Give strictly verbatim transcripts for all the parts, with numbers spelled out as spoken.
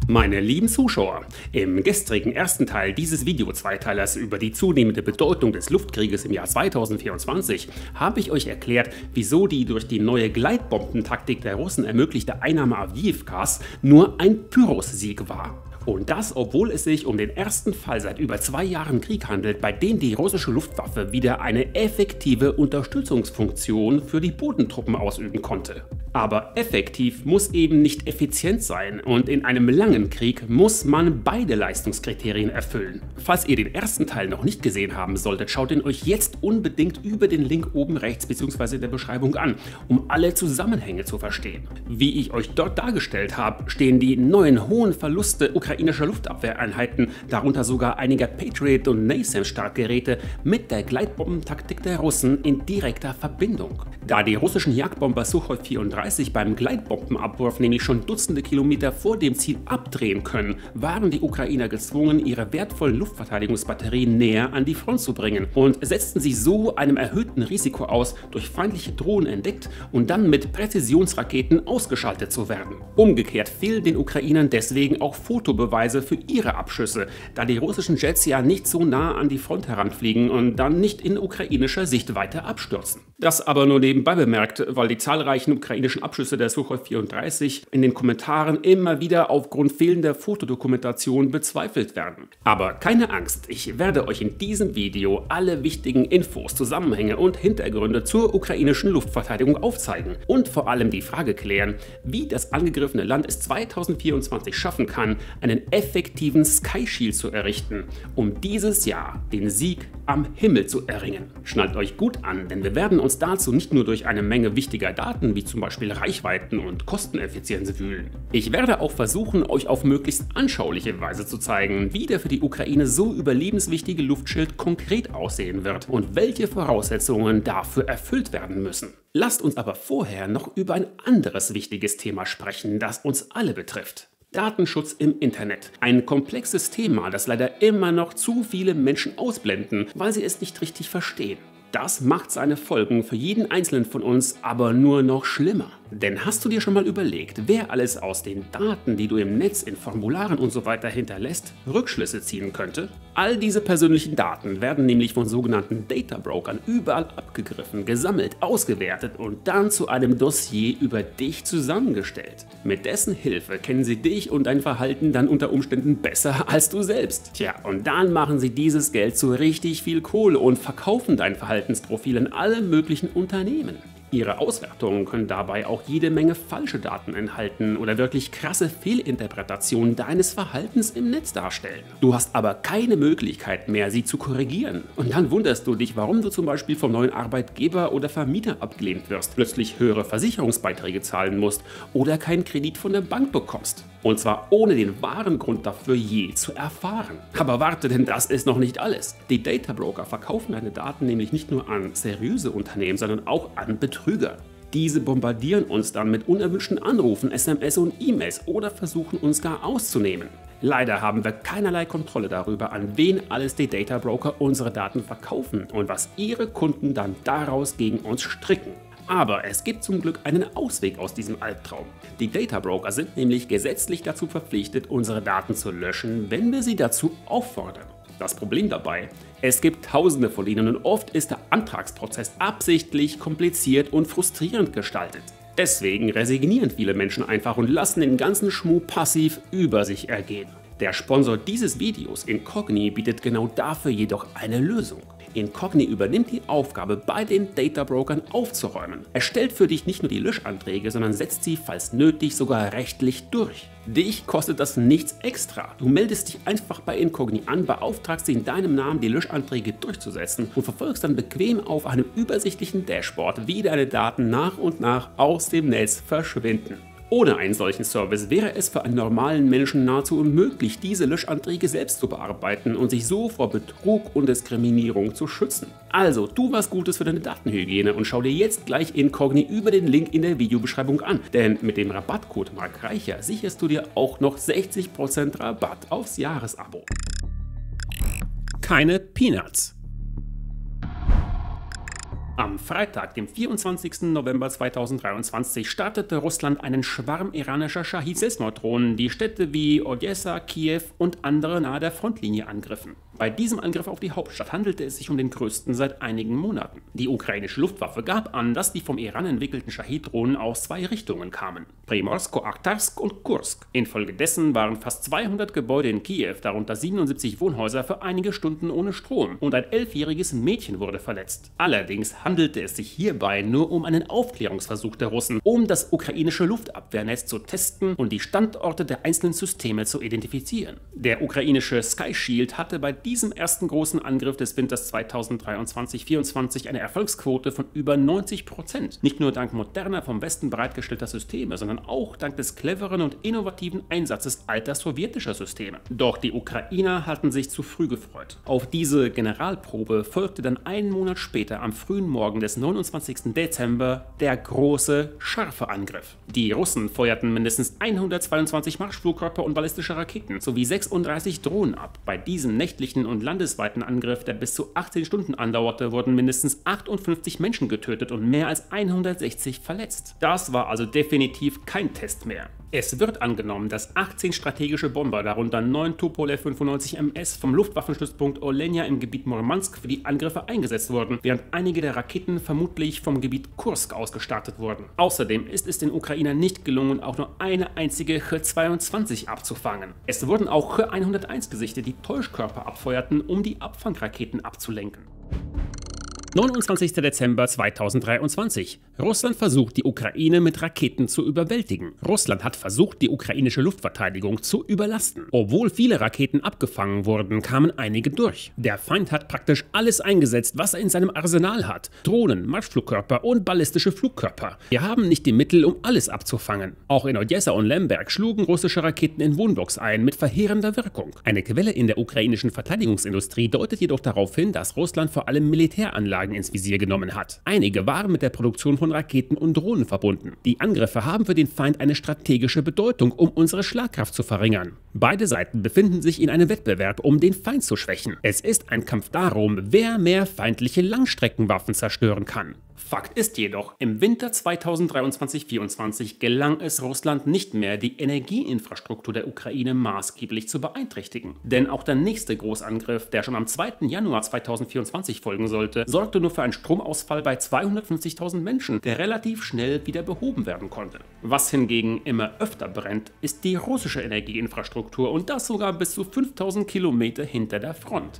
Meine lieben Zuschauer, im gestrigen ersten Teil dieses Video-Zweiteilers über die zunehmende Bedeutung des Luftkrieges im Jahr zweitausendvierundzwanzig habe ich euch erklärt, wieso die durch die neue Gleitbombentaktik der Russen ermöglichte Einnahme Awdijiwkas nur ein Pyrrhus-Sieg war. Und das, obwohl es sich um den ersten Fall seit über zwei Jahren Krieg handelt, bei dem die russische Luftwaffe wieder eine effektive Unterstützungsfunktion für die Bodentruppen ausüben konnte. Aber effektiv muss eben nicht effizient sein und in einem langen Krieg muss man beide Leistungskriterien erfüllen. Falls ihr den ersten Teil noch nicht gesehen haben solltet, schaut ihn euch jetzt unbedingt über den Link oben rechts bzw. in der Beschreibung an, um alle Zusammenhänge zu verstehen. Wie ich euch dort dargestellt habe, stehen die neuen hohen Verluste ukrainischer Luftabwehreinheiten, darunter sogar einiger Patriot- und NASAMS-Startgeräte, mit der Gleitbombentaktik der Russen in direkter Verbindung. Da die russischen Jagdbomber Suchoi vierunddreißig beim Gleitbombenabwurf nämlich schon Dutzende Kilometer vor dem Ziel abdrehen können, waren die Ukrainer gezwungen, ihre wertvollen Luftverteidigungsbatterien näher an die Front zu bringen und setzten sie so einem erhöhten Risiko aus, durch feindliche Drohnen entdeckt und dann mit Präzisionsraketen ausgeschaltet zu werden. Umgekehrt fehlen den Ukrainern deswegen auch Fotobeweise für ihre Abschüsse, da die russischen Jets ja nicht so nah an die Front heranfliegen und dann nicht in ukrainischer Sichtweite abstürzen. Das aber nur nebenbei bemerkt, weil die zahlreichen ukrainischen Abschüsse der Suchoi vierunddreißig in den Kommentaren immer wieder aufgrund fehlender Fotodokumentation bezweifelt werden. Aber keine Angst, ich werde euch in diesem Video alle wichtigen Infos, Zusammenhänge und Hintergründe zur ukrainischen Luftverteidigung aufzeigen und vor allem die Frage klären, wie das angegriffene Land es zweitausendvierundzwanzig schaffen kann, einen effektiven Sky Shield zu errichten, um dieses Jahr den Sieg am Himmel zu erringen. Schnallt euch gut an, denn wir werden uns dazu nicht nur durch eine Menge wichtiger Daten wie zum Beispiel Reichweiten und Kosteneffizienz wühlen. Ich werde auch versuchen, euch auf möglichst anschauliche Weise zu zeigen, wie der für die Ukraine so überlebenswichtige Luftschild konkret aussehen wird und welche Voraussetzungen dafür erfüllt werden müssen. Lasst uns aber vorher noch über ein anderes wichtiges Thema sprechen, das uns alle betrifft. Datenschutz im Internet. Ein komplexes Thema, das leider immer noch zu viele Menschen ausblenden, weil sie es nicht richtig verstehen. Das macht seine Folgen für jeden Einzelnen von uns aber nur noch schlimmer. Denn hast du dir schon mal überlegt, wer alles aus den Daten, die du im Netz, in Formularen und so weiter hinterlässt, Rückschlüsse ziehen könnte? All diese persönlichen Daten werden nämlich von sogenannten Data Brokern überall abgegriffen, gesammelt, ausgewertet und dann zu einem Dossier über dich zusammengestellt. Mit dessen Hilfe kennen sie dich und dein Verhalten dann unter Umständen besser als du selbst. Tja, und dann machen sie dieses Geld zu richtig viel Kohle und verkaufen dein Verhaltensprofil an alle möglichen Unternehmen. Ihre Auswertungen können dabei auch jede Menge falsche Daten enthalten oder wirklich krasse Fehlinterpretationen deines Verhaltens im Netz darstellen. Du hast aber keine Möglichkeit mehr, sie zu korrigieren. Und dann wunderst du dich, warum du zum Beispiel vom neuen Arbeitgeber oder Vermieter abgelehnt wirst, plötzlich höhere Versicherungsbeiträge zahlen musst oder keinen Kredit von der Bank bekommst. Und zwar ohne den wahren Grund dafür je zu erfahren. Aber warte, denn das ist noch nicht alles. Die Data Broker verkaufen deine Daten nämlich nicht nur an seriöse Unternehmen, sondern auch an Betrüger. Diese bombardieren uns dann mit unerwünschten Anrufen, S M S und E-Mails oder versuchen uns gar auszunehmen. Leider haben wir keinerlei Kontrolle darüber, an wen alles die Data Broker unsere Daten verkaufen und was ihre Kunden dann daraus gegen uns stricken. Aber es gibt zum Glück einen Ausweg aus diesem Albtraum. Die Data Broker sind nämlich gesetzlich dazu verpflichtet, unsere Daten zu löschen, wenn wir sie dazu auffordern. Das Problem dabei: Es gibt tausende von ihnen und oft ist der Antragsprozess absichtlich kompliziert und frustrierend gestaltet. Deswegen resignieren viele Menschen einfach und lassen den ganzen Schmuh passiv über sich ergehen. Der Sponsor dieses Videos, Incogni, bietet genau dafür jedoch eine Lösung. Incogni übernimmt die Aufgabe, bei den Data Brokern aufzuräumen. Er stellt für dich nicht nur die Löschanträge, sondern setzt sie, falls nötig, sogar rechtlich durch. Dich kostet das nichts extra. Du meldest dich einfach bei Incogni an, beauftragst sie in deinem Namen, die Löschanträge durchzusetzen und verfolgst dann bequem auf einem übersichtlichen Dashboard, wie deine Daten nach und nach aus dem Netz verschwinden. Ohne einen solchen Service wäre es für einen normalen Menschen nahezu unmöglich, diese Löschanträge selbst zu bearbeiten und sich so vor Betrug und Diskriminierung zu schützen. Also, tu was Gutes für deine Datenhygiene und schau dir jetzt gleich Incogni über den Link in der Videobeschreibung an. Denn mit dem Rabattcode MarkReicher sicherst du dir auch noch sechzig Prozent Rabatt aufs Jahresabo. Keine Peanuts. Am Freitag, dem vierundzwanzigsten November zweitausenddreiundzwanzig, startete Russland einen Schwarm iranischer Schahid-Selbstmorddrohnen, die Städte wie Odessa, Kiew und andere nahe der Frontlinie angriffen. Bei diesem Angriff auf die Hauptstadt handelte es sich um den größten seit einigen Monaten. Die ukrainische Luftwaffe gab an, dass die vom Iran entwickelten Schahid-Drohnen aus zwei Richtungen kamen: Primorsko-Achtarsk und Kursk. Infolgedessen waren fast zweihundert Gebäude in Kiew, darunter siebenundsiebzig Wohnhäuser, für einige Stunden ohne Strom und ein elfjähriges Mädchen wurde verletzt. Allerdings handelte es sich hierbei nur um einen Aufklärungsversuch der Russen, um das ukrainische Luftabwehrnetz zu testen und die Standorte der einzelnen Systeme zu identifizieren. Der ukrainische Sky Shield hatte bei diesem ersten großen Angriff des Winters zweitausenddreiundzwanzig vierundzwanzig eine Erfolgsquote von über neunzig Prozent. Nicht nur dank moderner, vom Westen bereitgestellter Systeme, sondern auch dank des cleveren und innovativen Einsatzes alter sowjetischer Systeme. Doch die Ukrainer hatten sich zu früh gefreut. Auf diese Generalprobe folgte dann einen Monat später, am frühen Morgen des neunundzwanzigsten Dezember, der große, scharfe Angriff. Die Russen feuerten mindestens hundertzweiundzwanzig Marschflugkörper und ballistische Raketen sowie sechsunddreißig Drohnen ab. Bei diesem nächtlichen und landesweiten Angriff, der bis zu achtzehn Stunden andauerte, wurden mindestens achtundfünfzig Menschen getötet und mehr als hundertsechzig verletzt. Das war also definitiv kein Test mehr. Es wird angenommen, dass achtzehn strategische Bomber, darunter neun Tupolew fünfundneunzig M S, vom Luftwaffenstützpunkt Olenja im Gebiet Murmansk für die Angriffe eingesetzt wurden, während einige der Raketen vermutlich vom Gebiet Kursk aus gestartet wurden. Außerdem ist es den Ukrainern nicht gelungen, auch nur eine einzige Ch zweiundzwanzig abzufangen. Es wurden auch Ch hunderteins gesichtet, die Täuschkörper abfeuerten, um die Abfangraketen abzulenken. neunundzwanzigster Dezember zweitausenddreiundzwanzig. Russland versucht, die Ukraine mit Raketen zu überwältigen. Russland hat versucht, die ukrainische Luftverteidigung zu überlasten. Obwohl viele Raketen abgefangen wurden, kamen einige durch. Der Feind hat praktisch alles eingesetzt, was er in seinem Arsenal hat: Drohnen, Marschflugkörper und ballistische Flugkörper. Wir haben nicht die Mittel, um alles abzufangen. Auch in Odessa und Lemberg schlugen russische Raketen in Wohnblocks ein, mit verheerender Wirkung. Eine Quelle in der ukrainischen Verteidigungsindustrie deutet jedoch darauf hin, dass Russland vor allem Militäranlagen ins Visier genommen hat. Einige waren mit der Produktion von Raketen und Drohnen verbunden. Die Angriffe haben für den Feind eine strategische Bedeutung, um unsere Schlagkraft zu verringern. Beide Seiten befinden sich in einem Wettbewerb, um den Feind zu schwächen. Es ist ein Kampf darum, wer mehr feindliche Langstreckenwaffen zerstören kann. Fakt ist jedoch, im Winter zweitausenddreiundzwanzig vierundzwanzig gelang es Russland nicht mehr, die Energieinfrastruktur der Ukraine maßgeblich zu beeinträchtigen. Denn auch der nächste Großangriff, der schon am zweiten Januar zweitausendvierundzwanzig folgen sollte, sorgte nur für einen Stromausfall bei zweihundertfünfzigtausend Menschen, der relativ schnell wieder behoben werden konnte. Was hingegen immer öfter brennt, ist die russische Energieinfrastruktur, und das sogar bis zu fünftausend Kilometer hinter der Front.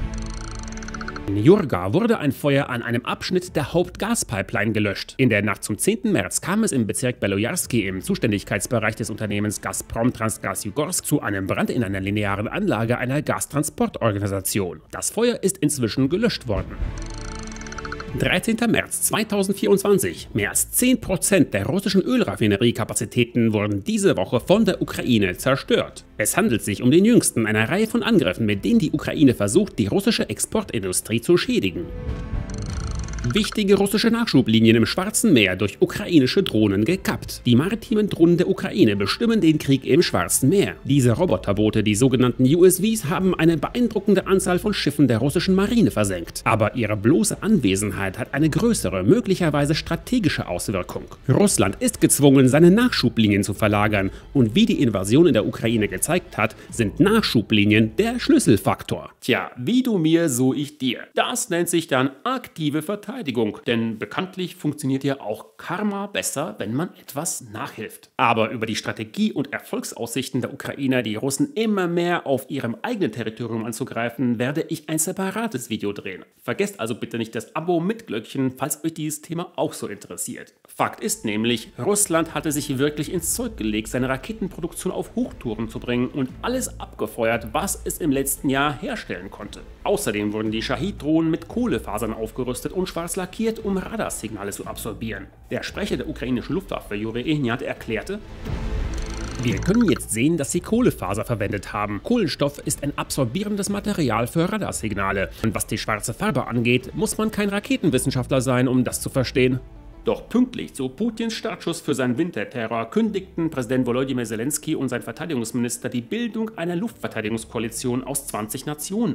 In Jurga wurde ein Feuer an einem Abschnitt der Hauptgaspipeline gelöscht. In der Nacht zum zehnten März kam es im Bezirk Belojarski im Zuständigkeitsbereich des Unternehmens Gazprom Transgas Jugorsk zu einem Brand in einer linearen Anlage einer Gastransportorganisation. Das Feuer ist inzwischen gelöscht worden. dreizehnter März zweitausendvierundzwanzig. Mehr als zehn Prozent der russischen Ölraffineriekapazitäten wurden diese Woche von der Ukraine zerstört. Es handelt sich um den jüngsten einer Reihe von Angriffen, mit denen die Ukraine versucht, die russische Exportindustrie zu schädigen. Wichtige russische Nachschublinien im Schwarzen Meer durch ukrainische Drohnen gekappt. Die maritimen Drohnen der Ukraine bestimmen den Krieg im Schwarzen Meer. Diese Roboterboote, die sogenannten U S Vs, haben eine beeindruckende Anzahl von Schiffen der russischen Marine versenkt. Aber ihre bloße Anwesenheit hat eine größere, möglicherweise strategische Auswirkung. Russland ist gezwungen, seine Nachschublinien zu verlagern. Und wie die Invasion in der Ukraine gezeigt hat, sind Nachschublinien der Schlüsselfaktor. Tja, wie du mir, so ich dir. Das nennt sich dann aktive Verteidigung. Denn bekanntlich funktioniert ja auch Karma besser, wenn man etwas nachhilft. Aber über die Strategie und Erfolgsaussichten der Ukrainer, die Russen immer mehr auf ihrem eigenen Territorium anzugreifen, werde ich ein separates Video drehen. Vergesst also bitte nicht das Abo mit Glöckchen, falls euch dieses Thema auch so interessiert. Fakt ist nämlich, Russland hatte sich wirklich ins Zeug gelegt, seine Raketenproduktion auf Hochtouren zu bringen und alles abgefeuert, was es im letzten Jahr herstellen konnte. Außerdem wurden die Schahid-Drohnen mit Kohlefasern aufgerüstet und schwarz lackiert, um Radarsignale zu absorbieren. Der Sprecher der ukrainischen Luftwaffe, Juri Ihnat, erklärte: Wir können jetzt sehen, dass sie Kohlefaser verwendet haben. Kohlenstoff ist ein absorbierendes Material für Radarsignale. Und was die schwarze Farbe angeht, muss man kein Raketenwissenschaftler sein, um das zu verstehen. Doch pünktlich zu Putins Startschuss für seinen Winterterror kündigten Präsident Volodymyr Zelensky und sein Verteidigungsminister die Bildung einer Luftverteidigungskoalition aus zwanzig Nationen an.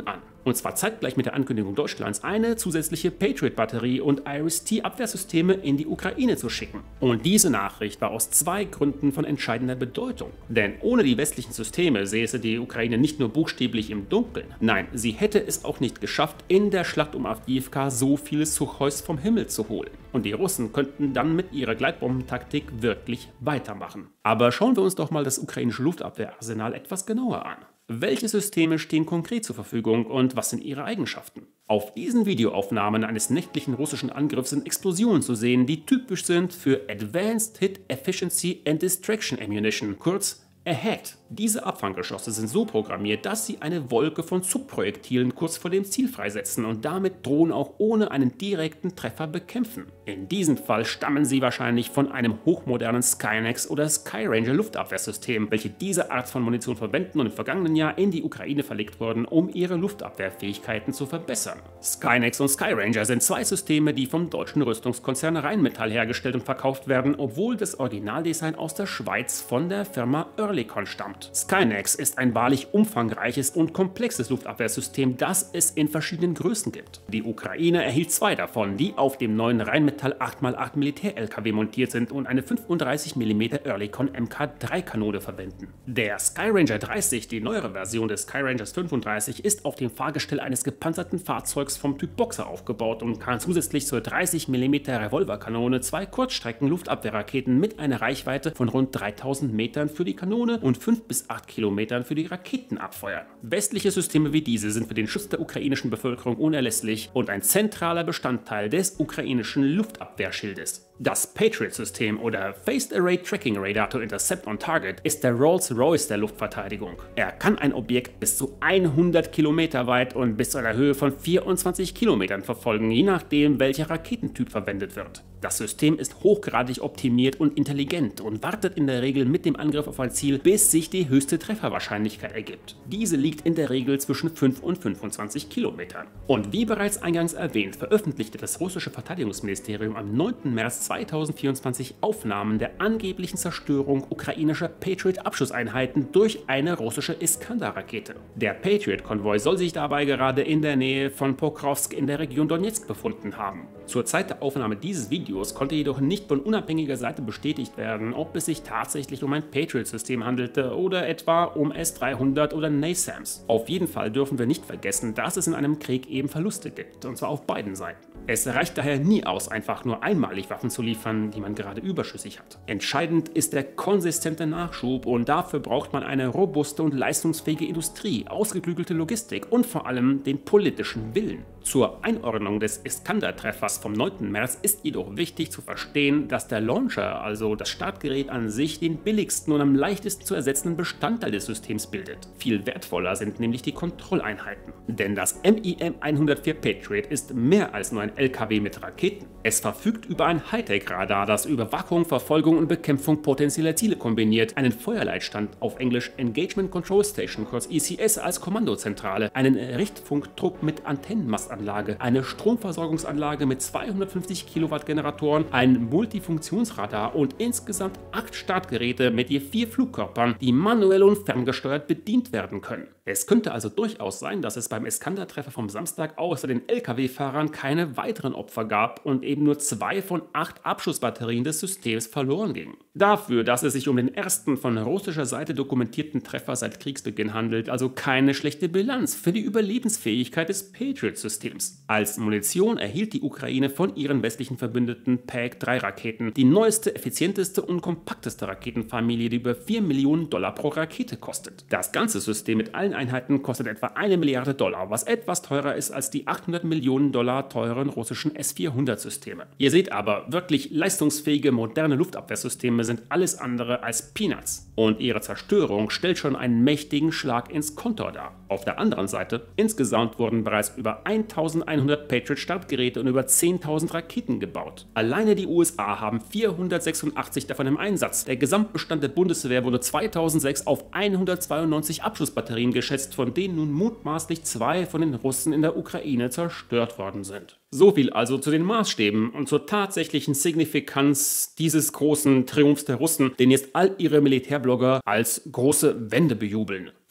Und zwar zeitgleich mit der Ankündigung Deutschlands, eine zusätzliche Patriot-Batterie und Iris-T-Abwehrsysteme in die Ukraine zu schicken. Und diese Nachricht war aus zwei Gründen von entscheidender Bedeutung. Denn ohne die westlichen Systeme säße die Ukraine nicht nur buchstäblich im Dunkeln. Nein, sie hätte es auch nicht geschafft, in der Schlacht um Awdijiwka so viele Suchois vom Himmel zu holen. Und die Russen könnten dann mit ihrer Gleitbombentaktik wirklich weitermachen. Aber schauen wir uns doch mal das ukrainische Luftabwehrarsenal etwas genauer an. Welche Systeme stehen konkret zur Verfügung und was sind ihre Eigenschaften? Auf diesen Videoaufnahmen eines nächtlichen russischen Angriffs sind Explosionen zu sehen, die typisch sind für Advanced Hit Efficiency and Distraction Ammunition, kurz A H E D. Diese Abfanggeschosse sind so programmiert, dass sie eine Wolke von Subprojektilen kurz vor dem Ziel freisetzen und damit Drohnen auch ohne einen direkten Treffer bekämpfen. In diesem Fall stammen sie wahrscheinlich von einem hochmodernen Skynex oder Skyranger Luftabwehrsystem, welche diese Art von Munition verwenden und im vergangenen Jahr in die Ukraine verlegt wurden, um ihre Luftabwehrfähigkeiten zu verbessern. Skynex und Skyranger sind zwei Systeme, die vom deutschen Rüstungskonzern Rheinmetall hergestellt und verkauft werden, obwohl das Originaldesign aus der Schweiz von der Firma Oerlikon stammt. Skynex ist ein wahrlich umfangreiches und komplexes Luftabwehrsystem, das es in verschiedenen Größen gibt. Die Ukraine erhielt zwei davon, die auf dem neuen Rheinmetall acht mal acht Militär-L K W montiert sind und eine fünfunddreißig Millimeter Oerlikon M K drei Kanone verwenden. Der Skyranger dreißig, die neuere Version des Skyrangers fünfunddreißig, ist auf dem Fahrgestell eines gepanzerten Fahrzeugs vom Typ Boxer aufgebaut und kann zusätzlich zur dreißig Millimeter Revolverkanone zwei Kurzstrecken-Luftabwehrraketen mit einer Reichweite von rund dreitausend Metern für die Kanone und fünf bis acht Kilometern für die Raketen abfeuern. Westliche Systeme wie diese sind für den Schutz der ukrainischen Bevölkerung unerlässlich und ein zentraler Bestandteil des ukrainischen Luftabwehrschildes. Das Patriot-System oder Phased Array Tracking Radar to Intercept on Target ist der Rolls-Royce der Luftverteidigung. Er kann ein Objekt bis zu hundert Kilometer weit und bis zu einer Höhe von vierundzwanzig Kilometern verfolgen, je nachdem welcher Raketentyp verwendet wird. Das System ist hochgradig optimiert und intelligent und wartet in der Regel mit dem Angriff auf ein Ziel, bis sich die höchste Trefferwahrscheinlichkeit ergibt. Diese liegt in der Regel zwischen fünf und fünfundzwanzig Kilometern. Und wie bereits eingangs erwähnt, veröffentlichte das russische Verteidigungsministerium am neunten März zweitausendvierundzwanzig Aufnahmen der angeblichen Zerstörung ukrainischer Patriot-Abschusseinheiten durch eine russische Iskander-Rakete. Der Patriot-Konvoi soll sich dabei gerade in der Nähe von Pokrovsk in der Region Donetsk befunden haben. Zur Zeit der Aufnahme dieses Videos konnte jedoch nicht von unabhängiger Seite bestätigt werden, ob es sich tatsächlich um ein Patriot-System handelte oder etwa um S dreihundert oder NASAMS. Auf jeden Fall dürfen wir nicht vergessen, dass es in einem Krieg eben Verluste gibt, und zwar auf beiden Seiten. Es reicht daher nie aus, einfach nur einmalig Waffen zu liefern, die man gerade überschüssig hat. Entscheidend ist der konsistente Nachschub und dafür braucht man eine robuste und leistungsfähige Industrie, ausgeklügelte Logistik und vor allem den politischen Willen. Zur Einordnung des Iskander-Treffers vom neunten März ist jedoch wichtig zu verstehen, dass der Launcher, also das Startgerät an sich, den billigsten und am leichtesten zu ersetzenden Bestandteil des Systems bildet. Viel wertvoller sind nämlich die Kontrolleinheiten. Denn das M I M hundertvier Patriot ist mehr als nur ein L K W mit Raketen. Es verfügt über ein Hightech-Radar, das Überwachung, Verfolgung und Bekämpfung potenzieller Ziele kombiniert, einen Feuerleitstand, auf Englisch Engagement Control Station, kurz E C S, als Kommandozentrale, einen Richtfunktrupp mit Antennenmastanlage, eine Stromversorgungsanlage mit zweihundertfünfzig Kilowatt Generatoren, ein Multifunktionsradar und insgesamt acht Startgeräte mit je vier Flugkörpern, die manuell und ferngesteuert bedient werden können. Es könnte also durchaus sein, dass es beim Iskander-Treffer vom Samstag außer den L K W-Fahrern keine weiteren Opfer gab und eben nur zwei von acht Abschussbatterien des Systems verloren gingen. Dafür, dass es sich um den ersten von russischer Seite dokumentierten Treffer seit Kriegsbeginn handelt, also keine schlechte Bilanz für die Überlebensfähigkeit des Patriot-Systems. Als Munition erhielt die Ukraine von ihren westlichen Verbündeten P A C drei Raketen, die neueste, effizienteste und kompakteste Raketenfamilie, die über vier Millionen Dollar pro Rakete kostet. Das ganze System mit allen Einheiten kostet etwa eine Milliarde Dollar, was etwas teurer ist als die achthundert Millionen Dollar teuren russischen S vierhundert Systeme. Ihr seht aber, wirklich leistungsfähige moderne Luftabwehrsysteme sind alles andere als Peanuts. Und ihre Zerstörung stellt schon einen mächtigen Schlag ins Kontor dar. Auf der anderen Seite, insgesamt wurden bereits über eintausendeinhundert Patriot-Startgeräte und über zehntausend Raketen gebaut. Alleine die U S A haben vierhundertsechsundachtzig davon im Einsatz. Der Gesamtbestand der Bundeswehr wurde zweitausendsechs auf hundertzweiundneunzig Abschussbatterien geschätzt, von denen nun mutmaßlich zwei von den Russen in der Ukraine zerstört worden sind. So viel also zu den Maßstäben und zur tatsächlichen Signifikanz dieses großen Triumphs der Russen, den jetzt all ihre Militärblogger als große Wende bejubeln.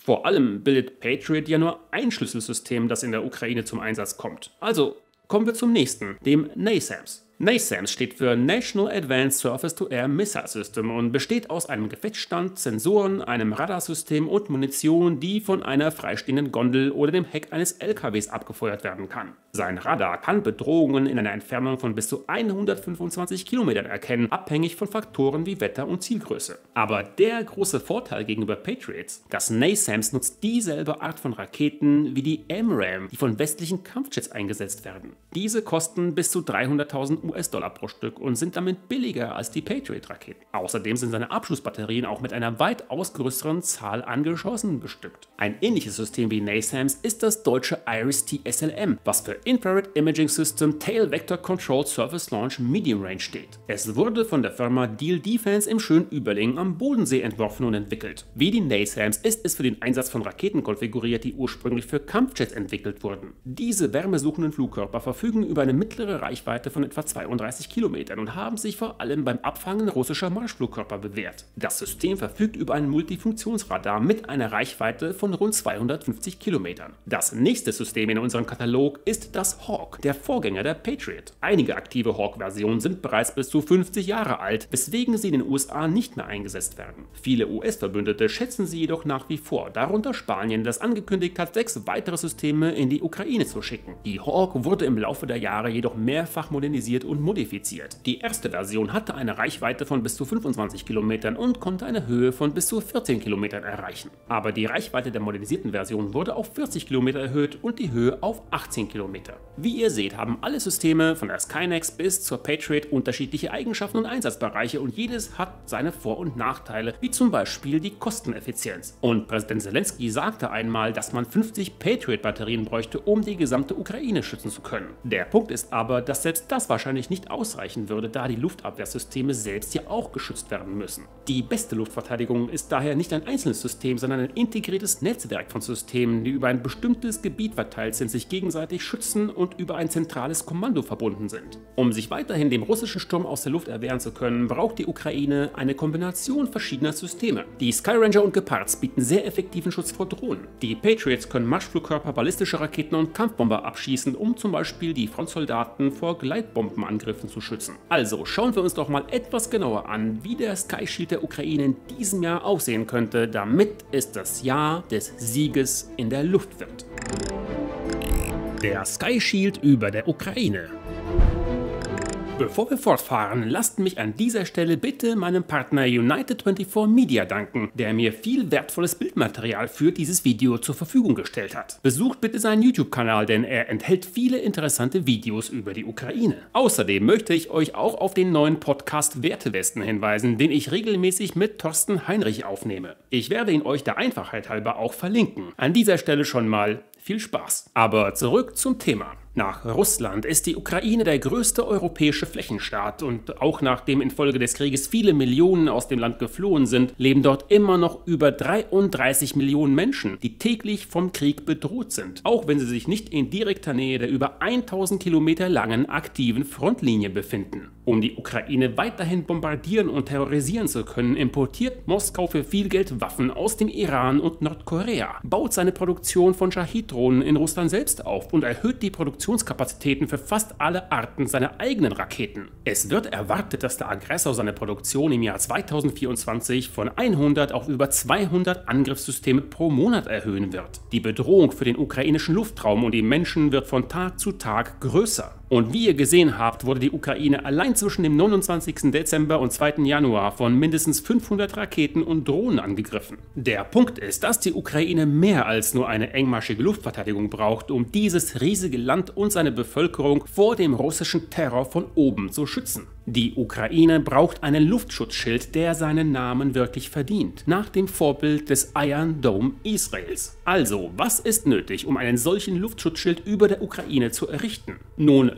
Vor allem bildet Patriot ja nur ein Schlüsselsystem, das in der Ukraine zum Einsatz kommt. Also kommen wir zum nächsten, dem NASAMS. NASAMS steht für National Advanced Surface-to-Air Missile System und besteht aus einem Gefechtsstand, Sensoren, einem Radarsystem und Munition, die von einer freistehenden Gondel oder dem Heck eines L K Ws abgefeuert werden kann. Sein Radar kann Bedrohungen in einer Entfernung von bis zu hundertfünfundzwanzig Kilometern erkennen, abhängig von Faktoren wie Wetter und Zielgröße. Aber der große Vorteil gegenüber Patriots: das NASAMS nutzt dieselbe Art von Raketen wie die M RAM, die von westlichen Kampfjets eingesetzt werden. Diese kosten bis zu dreihunderttausend U S-Dollar pro Stück und sind damit billiger als die Patriot-Raketen. Außerdem sind seine Abschussbatterien auch mit einer weitaus größeren Zahl an Geschossen bestückt. Ein ähnliches System wie NASAMS ist das deutsche IRIS-T S L M, was für Infrared Imaging System Tail Vector Controlled Surface Launch Medium Range steht. Es wurde von der Firma Diehl Defense im schönen Überlingen am Bodensee entworfen und entwickelt. Wie die NASAMS ist es für den Einsatz von Raketen konfiguriert, die ursprünglich für Kampfjets entwickelt wurden. Diese wärmesuchenden Flugkörper verfügen über eine mittlere Reichweite von etwa zweiunddreißig Kilometern und haben sich vor allem beim Abfangen russischer Marschflugkörper bewährt. Das System verfügt über ein Multifunktionsradar mit einer Reichweite von rund zweihundertfünfzig Kilometern. Das nächste System in unserem Katalog ist das Hawk, der Vorgänger der Patriot. Einige aktive Hawk-Versionen sind bereits bis zu fünfzig Jahre alt, weswegen sie in den U S A nicht mehr eingesetzt werden. Viele U S-Verbündete schätzen sie jedoch nach wie vor, darunter Spanien, das angekündigt hat, sechs weitere Systeme in die Ukraine zu schicken. Die Hawk wurde im Laufe der Jahre jedoch mehrfach modernisiert und modifiziert. Die erste Version hatte eine Reichweite von bis zu fünfundzwanzig Kilometern und konnte eine Höhe von bis zu vierzehn Kilometern erreichen. Aber die Reichweite der modernisierten Version wurde auf vierzig Kilometer erhöht und die Höhe auf achtzehn Kilometer. Wie ihr seht, haben alle Systeme von der Skynex bis zur Patriot unterschiedliche Eigenschaften und Einsatzbereiche und jedes hat seine Vor- und Nachteile, wie zum Beispiel die Kosteneffizienz. Und Präsident Zelensky sagte einmal, dass man fünfzig Patriot-Batterien bräuchte, um die gesamte Ukraine schützen zu können. Der Punkt ist aber, dass selbst das wahrscheinlich nicht ausreichen würde, da die Luftabwehrsysteme selbst ja auch geschützt werden müssen. Die beste Luftverteidigung ist daher nicht ein einzelnes System, sondern ein integriertes Netzwerk von Systemen, die über ein bestimmtes Gebiet verteilt sind, sich gegenseitig schützen und über ein zentrales Kommando verbunden sind. Um sich weiterhin dem russischen Sturm aus der Luft erwehren zu können, braucht die Ukraine eine Kombination verschiedener Systeme. Die Skyranger und Gepards bieten sehr effektiven Schutz vor Drohnen. Die Patriots können Marschflugkörper, ballistische Raketen und Kampfbomber abschießen, um zum Beispiel die Frontsoldaten vor Gleitbomben Angriffen zu schützen. Also schauen wir uns doch mal etwas genauer an, wie der Sky Shield der Ukraine in diesem Jahr aussehen könnte, damit es das Jahr des Sieges in der Luft wird. Der Sky Shield über der Ukraine. Bevor wir fortfahren, lasst mich an dieser Stelle bitte meinem Partner United vierundzwanzig Media danken, der mir viel wertvolles Bildmaterial für dieses Video zur Verfügung gestellt hat. Besucht bitte seinen YouTube-Kanal, denn er enthält viele interessante Videos über die Ukraine. Außerdem möchte ich euch auch auf den neuen Podcast Wertewesten hinweisen, den ich regelmäßig mit Thorsten Heinrich aufnehme. Ich werde ihn euch der Einfachheit halber auch verlinken. An dieser Stelle schon mal viel Spaß. Aber zurück zum Thema. Nach Russland ist die Ukraine der größte europäische Flächenstaat und auch nachdem infolge des Krieges viele Millionen aus dem Land geflohen sind, leben dort immer noch über dreiunddreißig Millionen Menschen, die täglich vom Krieg bedroht sind, auch wenn sie sich nicht in direkter Nähe der über tausend Kilometer langen aktiven Frontlinie befinden. Um die Ukraine weiterhin bombardieren und terrorisieren zu können, importiert Moskau für viel Geld Waffen aus dem Iran und Nordkorea, baut seine Produktion von Schahid-Drohnen in Russland selbst auf und erhöht die Produktion Kapazitäten für fast alle Arten seiner eigenen Raketen. Es wird erwartet, dass der Aggressor seine Produktion im Jahr zweitausendvierundzwanzig von hundert auf über zweihundert Angriffssysteme pro Monat erhöhen wird. Die Bedrohung für den ukrainischen Luftraum und die Menschen wird von Tag zu Tag größer. Und wie ihr gesehen habt, wurde die Ukraine allein zwischen dem neunundzwanzigsten Dezember und zweiten Januar von mindestens fünfhundert Raketen und Drohnen angegriffen. Der Punkt ist, dass die Ukraine mehr als nur eine engmaschige Luftverteidigung braucht, um dieses riesige Land und seine Bevölkerung vor dem russischen Terror von oben zu schützen. Die Ukraine braucht einen Luftschutzschild, der seinen Namen wirklich verdient, nach dem Vorbild des Iron Dome Israels. Also, was ist nötig, um einen solchen Luftschutzschild über der Ukraine zu errichten? Nun,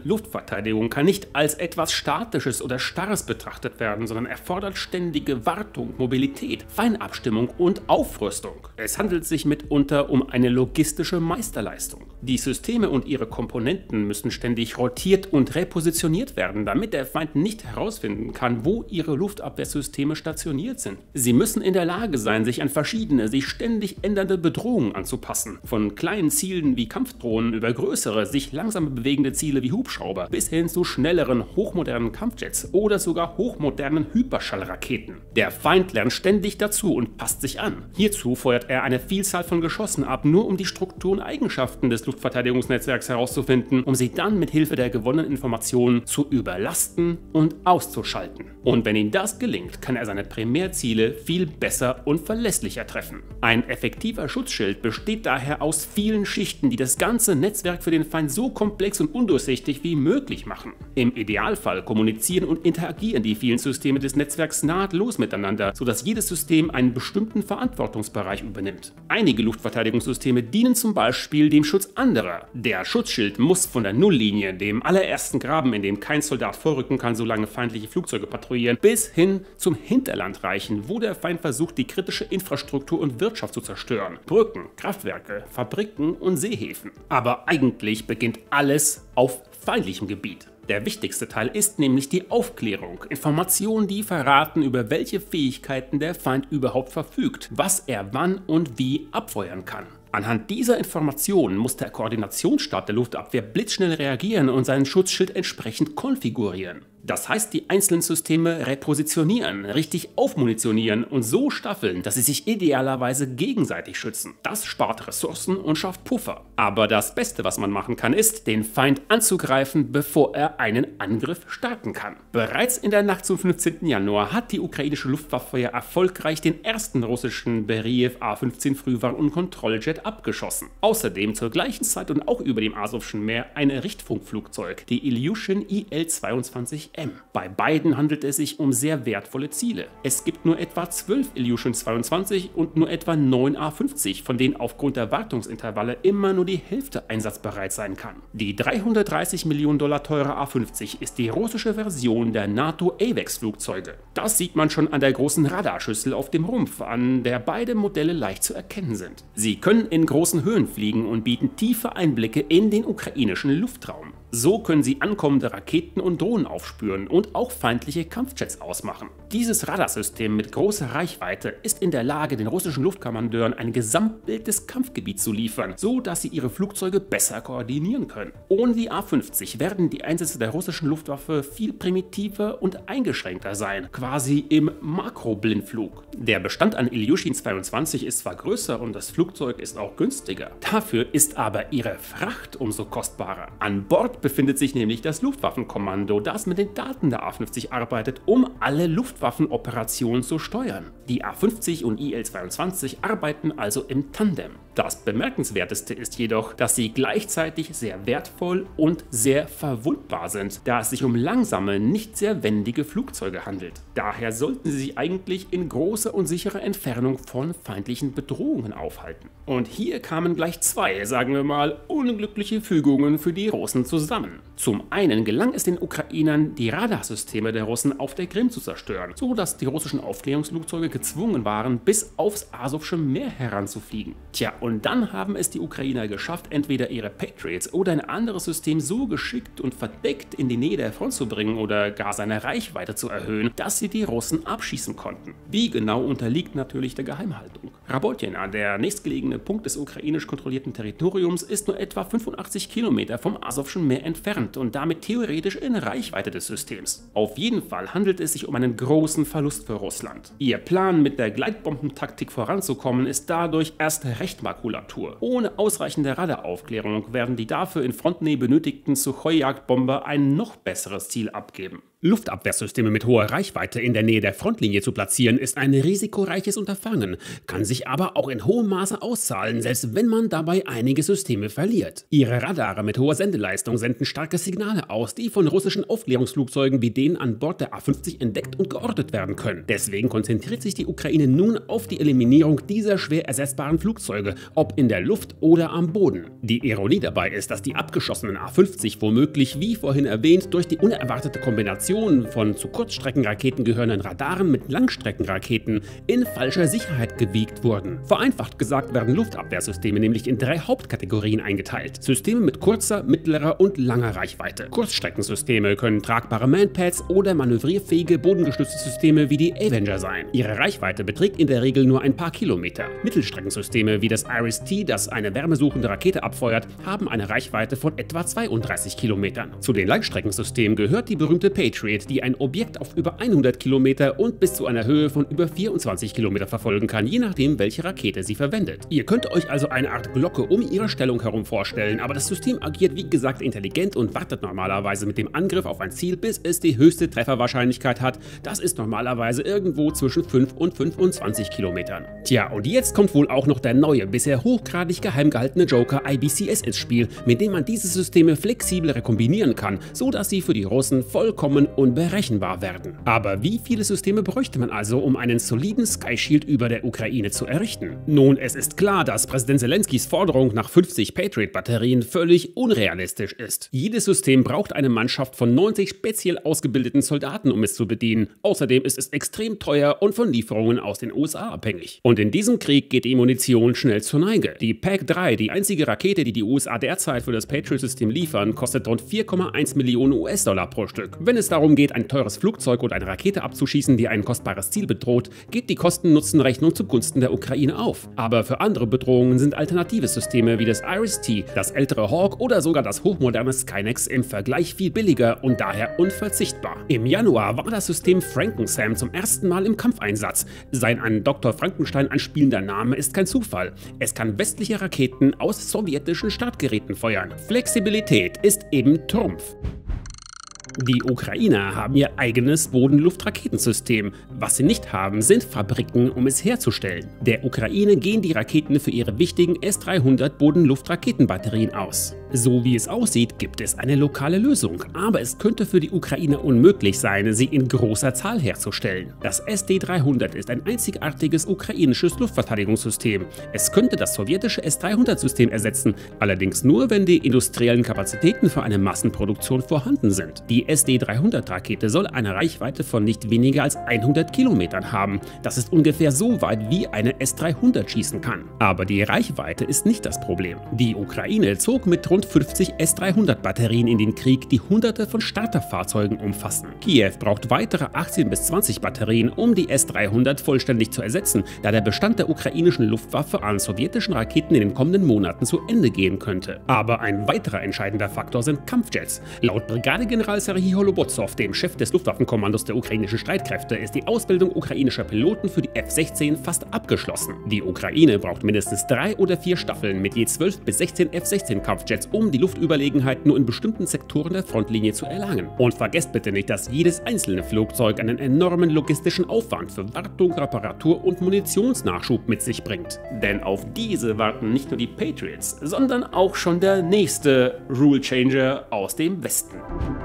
Luftverteidigung kann nicht als etwas Statisches oder Starres betrachtet werden, sondern erfordert ständige Wartung, Mobilität, Feinabstimmung und Aufrüstung. Es handelt sich mitunter um eine logistische Meisterleistung. Die Systeme und ihre Komponenten müssen ständig rotiert und repositioniert werden, damit der Feind nicht herausfinden kann, wo ihre Luftabwehrsysteme stationiert sind. Sie müssen in der Lage sein, sich an verschiedene, sich ständig ändernde Bedrohungen anzupassen. Von kleinen Zielen wie Kampfdrohnen über größere, sich langsam bewegende Ziele wie Hubschrauber bis hin zu schnelleren, hochmodernen Kampfjets oder sogar hochmodernen Hyperschallraketen. Der Feind lernt ständig dazu und passt sich an. Hierzu feuert er eine Vielzahl von Geschossen ab, nur um die Struktur und Eigenschaften des Luftverteidigungsnetzwerks herauszufinden, um sie dann mit Hilfe der gewonnenen Informationen zu überlasten und auszuschalten. Und wenn ihm das gelingt, kann er seine Primärziele viel besser und verlässlicher treffen. Ein effektiver Schutzschild besteht daher aus vielen Schichten, die das ganze Netzwerk für den Feind so komplex und undurchsichtig wie möglich machen. Im Idealfall kommunizieren und interagieren die vielen Systeme des Netzwerks nahtlos miteinander, sodass jedes System einen bestimmten Verantwortungsbereich übernimmt. Einige Luftverteidigungssysteme dienen zum Beispiel dem Schutz anderer. Der Schutzschild muss von der Nulllinie, dem allerersten Graben, in dem kein Soldat vorrücken kann, solange feindliche Flugzeuge patrouillieren, bis hin zum Hinterland reichen, wo der Feind versucht, die kritische Infrastruktur und Wirtschaft zu zerstören. Brücken, Kraftwerke, Fabriken und Seehäfen. Aber eigentlich beginnt alles auf feindlichem Gebiet. Der wichtigste Teil ist nämlich die Aufklärung. Informationen, die verraten, über welche Fähigkeiten der Feind überhaupt verfügt, was er wann und wie abfeuern kann. Anhand dieser Informationen muss der Koordinationsstab der Luftabwehr blitzschnell reagieren und seinen Schutzschild entsprechend konfigurieren. Das heißt, die einzelnen Systeme repositionieren, richtig aufmunitionieren und so staffeln, dass sie sich idealerweise gegenseitig schützen. Das spart Ressourcen und schafft Puffer. Aber das Beste, was man machen kann, ist, den Feind anzugreifen, bevor er einen Angriff starten kann. Bereits in der Nacht zum fünfzehnten Januar hat die ukrainische Luftwaffe ja erfolgreich den ersten russischen Beryjew A fünfzehn Frühwarn- und Kontrolljet abgeschossen. Außerdem zur gleichen Zeit und auch über dem Asowschen Meer ein Richtfunkflugzeug, die Ilyushin I L zweiundzwanzig M. Bei beiden handelt es sich um sehr wertvolle Ziele. Es gibt nur etwa zwölf Ilyushin zweiundzwanzig und nur etwa neun A fünfzig, von denen aufgrund der Wartungsintervalle immer nur die Hälfte einsatzbereit sein kann. Die dreihundertdreißig Millionen Dollar teure A fünfzig ist die russische Version der NATO AWACS-Flugzeuge. Das sieht man schon an der großen Radarschüssel auf dem Rumpf, an der beide Modelle leicht zu erkennen sind. Sie können in großen Höhen fliegen und bieten tiefe Einblicke in den ukrainischen Luftraum. So können sie ankommende Raketen und Drohnen aufspüren und auch feindliche Kampfjets ausmachen. Dieses Radarsystem mit großer Reichweite ist in der Lage, den russischen Luftkommandeuren ein Gesamtbild des Kampfgebiets zu liefern, so dass sie ihre Flugzeuge besser koordinieren können. Ohne die A fünfzig werden die Einsätze der russischen Luftwaffe viel primitiver und eingeschränkter sein, quasi im Makroblindflug. Der Bestand an Ilyushin zweiundzwanzig ist zwar größer und das Flugzeug ist auch günstiger, dafür ist aber ihre Fracht umso kostbarer. An Bord befindet sich nämlich das Luftwaffenkommando, das mit den Daten der A fünfzig arbeitet, um alle Luftwaffenoperationen zu steuern. Die A fünfzig und I L zweiundzwanzig arbeiten also im Tandem. Das Bemerkenswerteste ist jedoch, dass sie gleichzeitig sehr wertvoll und sehr verwundbar sind, da es sich um langsame, nicht sehr wendige Flugzeuge handelt. Daher sollten sie sich eigentlich in großer und sicherer Entfernung von feindlichen Bedrohungen aufhalten. Und hier kamen gleich zwei, sagen wir mal, unglückliche Fügungen für die Russen zusammen. Zum einen gelang es den Ukrainern, die Radarsysteme der Russen auf der Krim zu zerstören, so dass die russischen Aufklärungsflugzeuge gezwungen waren, bis aufs Asowsche Meer heranzufliegen. Tja, und dann haben es die Ukrainer geschafft, entweder ihre Patriots oder ein anderes System so geschickt und verdeckt in die Nähe der Front zu bringen oder gar seine Reichweite zu erhöhen, dass sie die Russen abschießen konnten. Wie genau unterliegt natürlich der Geheimhaltung. Rabotjena, der nächstgelegene Punkt des ukrainisch kontrollierten Territoriums, ist nur etwa fünfundachtzig Kilometer vom Asowschen Meer entfernt und damit theoretisch in Reichweite des Systems. Auf jeden Fall handelt es sich um einen großen Verlust für Russland. Ihr Plan, mit der Gleitbombentaktik voranzukommen, ist dadurch erst recht Makulatur. Ohne ausreichende Radaraufklärung werden die dafür in Frontnähe benötigten Suchoi-Jagdbomber ein noch besseres Ziel abgeben. Luftabwehrsysteme mit hoher Reichweite in der Nähe der Frontlinie zu platzieren, ist ein risikoreiches Unterfangen, kann sich aber auch in hohem Maße auszahlen, selbst wenn man dabei einige Systeme verliert. Ihre Radare mit hoher Sendeleistung senden starke Signale aus, die von russischen Aufklärungsflugzeugen wie denen an Bord der A fünfzig entdeckt und geortet werden können. Deswegen konzentriert sich die Ukraine nun auf die Eliminierung dieser schwer ersetzbaren Flugzeuge, ob in der Luft oder am Boden. Die Ironie dabei ist, dass die abgeschossenen A fünfzig womöglich, wie vorhin erwähnt, durch die unerwartete Kombination von zu Kurzstreckenraketen gehörenden Radaren mit Langstreckenraketen in falscher Sicherheit gewiegt wurden. Vereinfacht gesagt werden Luftabwehrsysteme nämlich in drei Hauptkategorien eingeteilt. Systeme mit kurzer, mittlerer und langer Reichweite. Kurzstreckensysteme können tragbare Manpads oder manövrierfähige bodengestützte Systeme wie die Avenger sein. Ihre Reichweite beträgt in der Regel nur ein paar Kilometer. Mittelstreckensysteme wie das Iris-T, das eine wärmesuchende Rakete abfeuert, haben eine Reichweite von etwa zweiunddreißig Kilometern. Zu den Langstreckensystemen gehört die berühmte Patriot, die ein Objekt auf über hundert Kilometer und bis zu einer Höhe von über vierundzwanzig Kilometer verfolgen kann, je nachdem, welche Rakete sie verwendet. Ihr könnt euch also eine Art Glocke um ihre Stellung herum vorstellen, aber das System agiert wie gesagt intelligent und wartet normalerweise mit dem Angriff auf ein Ziel, bis es die höchste Trefferwahrscheinlichkeit hat. Das ist normalerweise irgendwo zwischen fünf und fünfundzwanzig Kilometern. Tja, und jetzt kommt wohl auch noch der neue, bisher hochgradig geheim gehaltene Joker I B C S ins Spiel, mit dem man diese Systeme flexibler rekombinieren kann, so dass sie für die Russen vollkommen unberechenbar werden. Aber wie viele Systeme bräuchte man also, um einen soliden Sky Shield über der Ukraine zu errichten? Nun, es ist klar, dass Präsident Zelenskys Forderung nach fünfzig Patriot-Batterien völlig unrealistisch ist. Jedes System braucht eine Mannschaft von neunzig speziell ausgebildeten Soldaten, um es zu bedienen. Außerdem ist es extrem teuer und von Lieferungen aus den U S A abhängig. Und in diesem Krieg geht die Munition schnell zur Neige. Die P A C drei, die einzige Rakete, die die U S A derzeit für das Patriot-System liefern, kostet rund vier Komma eins Millionen U S-Dollar pro Stück. Wenn es darum geht, ein teures Flugzeug oder eine Rakete abzuschießen, die ein kostbares Ziel bedroht, geht die Kosten-Nutzen-Rechnung zugunsten der Ukraine auf. Aber für andere Bedrohungen sind alternative Systeme wie das Iris-T, das ältere Hawk oder sogar das hochmoderne Skynex im Vergleich viel billiger und daher unverzichtbar. Im Januar war das System Frankensam zum ersten Mal im Kampfeinsatz. Sein an Doktor Frankenstein anspielender Name ist kein Zufall. Es kann westliche Raketen aus sowjetischen Startgeräten feuern. Flexibilität ist eben Trumpf. Die Ukrainer haben ihr eigenes Boden-Luft-Raketensystem. Was sie nicht haben, sind Fabriken, um es herzustellen. Der Ukraine gehen die Raketen für ihre wichtigen S dreihundert Boden-Luft-Raketenbatterien aus. So wie es aussieht, gibt es eine lokale Lösung, aber es könnte für die Ukrainer unmöglich sein, sie in großer Zahl herzustellen. Das S D dreihundert ist ein einzigartiges ukrainisches Luftverteidigungssystem. Es könnte das sowjetische S dreihundert-System ersetzen, allerdings nur, wenn die industriellen Kapazitäten für eine Massenproduktion vorhanden sind. Die S D dreihundert-Rakete soll eine Reichweite von nicht weniger als hundert Kilometern haben. Das ist ungefähr so weit, wie eine S dreihundert schießen kann. Aber die Reichweite ist nicht das Problem. Die Ukraine zog mit rund fünfzig S dreihundert Batterien in den Krieg, die hunderte von Starterfahrzeugen umfassen. Kiew braucht weitere achtzehn bis zwanzig Batterien, um die S dreihundert vollständig zu ersetzen, da der Bestand der ukrainischen Luftwaffe an sowjetischen Raketen in den kommenden Monaten zu Ende gehen könnte. Aber ein weiterer entscheidender Faktor sind Kampfjets. Laut Brigadegeneral Serhij Holobozow, dem Chef des Luftwaffenkommandos der ukrainischen Streitkräfte, ist die Ausbildung ukrainischer Piloten für die F sechzehn fast abgeschlossen. Die Ukraine braucht mindestens drei oder vier Staffeln mit je zwölf bis sechzehn F sechzehn Kampfjets, um die Luftüberlegenheit nur in bestimmten Sektoren der Frontlinie zu erlangen. Und vergesst bitte nicht, dass jedes einzelne Flugzeug einen enormen logistischen Aufwand für Wartung, Reparatur und Munitionsnachschub mit sich bringt. Denn auf diese warten nicht nur die Patriots, sondern auch schon der nächste Rule Changer aus dem Westen.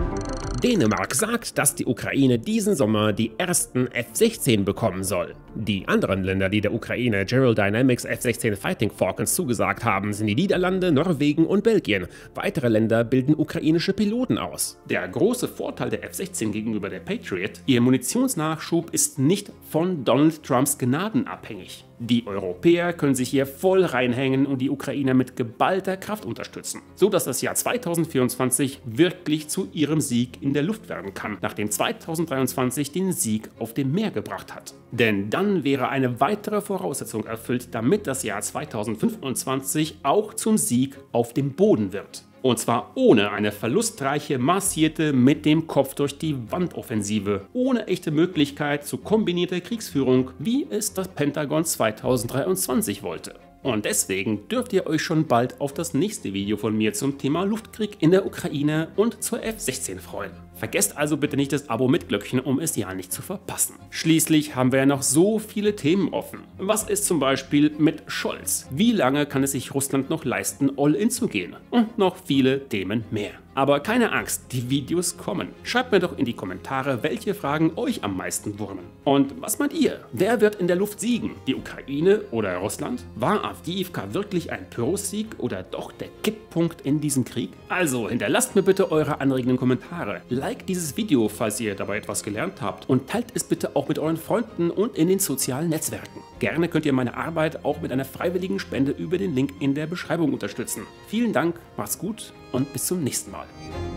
Dänemark sagt, dass die Ukraine diesen Sommer die ersten F sechzehn bekommen soll. Die anderen Länder, die der Ukraine General Dynamics F sechzehn Fighting Falcons zugesagt haben, sind die Niederlande, Norwegen und Belgien. Weitere Länder bilden ukrainische Piloten aus. Der große Vorteil der F sechzehn gegenüber der Patriot: ihr Munitionsnachschub ist nicht von Donald Trumps Gnaden abhängig. Die Europäer können sich hier voll reinhängen und die Ukrainer mit geballter Kraft unterstützen, so dass das Jahr zweitausendvierundzwanzig wirklich zu ihrem Sieg in der Luft werden kann, nachdem zweitausenddreiundzwanzig den Sieg auf dem Meer gebracht hat. Denn dann wäre eine weitere Voraussetzung erfüllt, damit das Jahr zweitausendfünfundzwanzig auch zum Sieg auf dem Boden wird. Und zwar ohne eine verlustreiche, massierte mit dem Kopf durch die Wand Offensive, ohne echte Möglichkeit zu kombinierter Kriegsführung, wie es das Pentagon zweitausenddreiundzwanzig wollte. Und deswegen dürft ihr euch schon bald auf das nächste Video von mir zum Thema Luftkrieg in der Ukraine und zur F sechzehn freuen. Vergesst also bitte nicht das Abo mit Glöckchen, um es ja nicht zu verpassen. Schließlich haben wir ja noch so viele Themen offen. Was ist zum Beispiel mit Scholz? Wie lange kann es sich Russland noch leisten, all in zu gehen? Und noch viele Themen mehr. Aber keine Angst, die Videos kommen. Schreibt mir doch in die Kommentare, welche Fragen euch am meisten wurmen. Und was meint ihr? Wer wird in der Luft siegen? Die Ukraine oder Russland? War Awdijiwka wirklich ein Pyrrhus-Sieg oder doch der Kipppunkt in diesem Krieg? Also hinterlasst mir bitte eure anregenden Kommentare. Liked dieses Video, falls ihr dabei etwas gelernt habt. Und teilt es bitte auch mit euren Freunden und in den sozialen Netzwerken. Gerne könnt ihr meine Arbeit auch mit einer freiwilligen Spende über den Link in der Beschreibung unterstützen. Vielen Dank, macht's gut und bis zum nächsten Mal.